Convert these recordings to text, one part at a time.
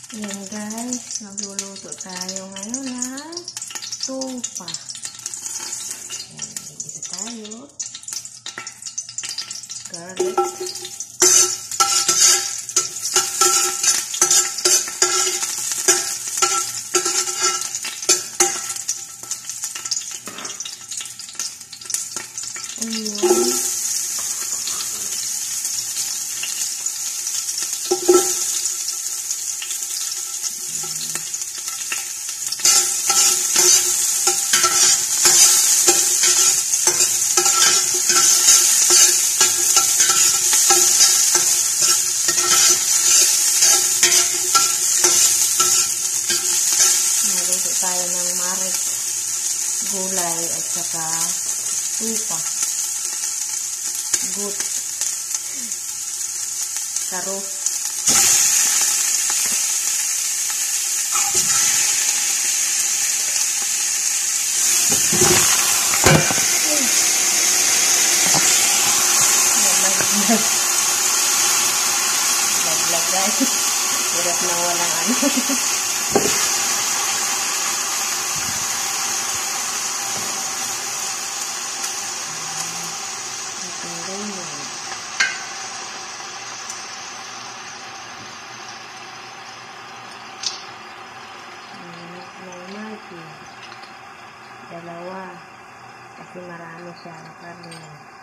Ayan guys, magluluto tayo ngayon ng tupa. Ayan, isa tayo. Garlic. Onion. Naluto tayo ng marit, gulay at saka tupa. Gut. Karo. Lag guys. Hirap na walang ano. Dalawa kasi marami siya karne.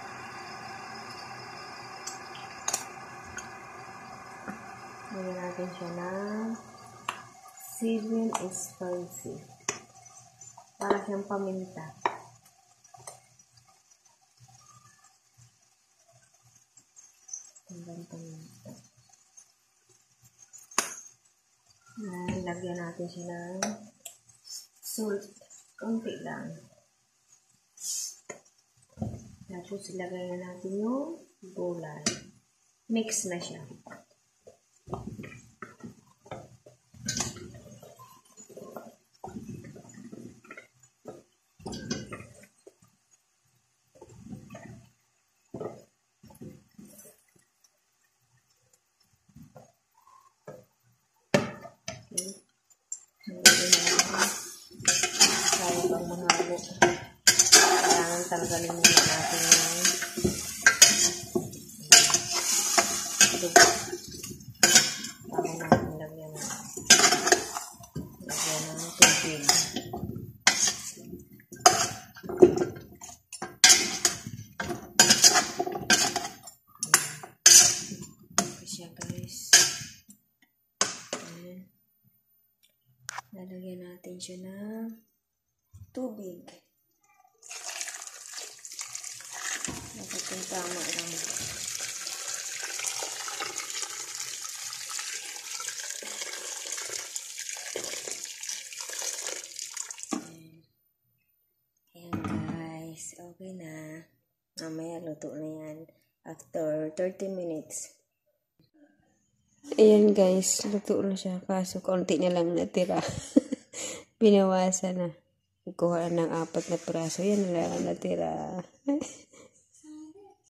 Lagyan natin siya ng season spicy para siyang paminta. Paminta. Lagyan natin siya ng salt. Kunti lang. Tapos ilagay na natin yung gulay. Mix na siya. Kaya pang mahalo. Kailangan tanggalin muna natin yung dugo. Bago natin lagyan ng tubig. Okay siya guys. Lalagyan natin siya ng tubig. Dapat yung tama lang. Ayan guys. Okay na. Mamaya luto na yan. After 30 minutes. Ayan guys. Luto na siya. Kaso konti na lang natira. Binawasan na. Kuha ng 4 na piraso. Yan na lang natira.